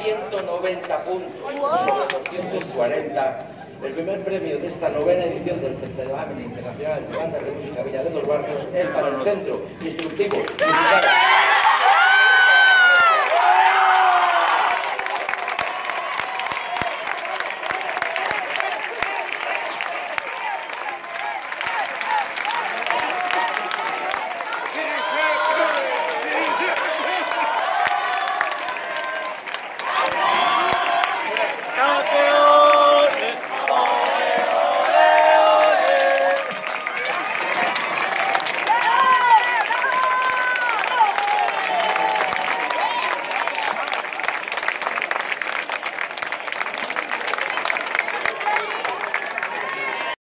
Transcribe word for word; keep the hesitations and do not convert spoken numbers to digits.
ciento noventa puntos sobre doscientos cuarenta. El primer premio de esta novena edición del Certamen Internacional de Bandas de Música Villa de los Barrios es para el Centro Instructivo Musical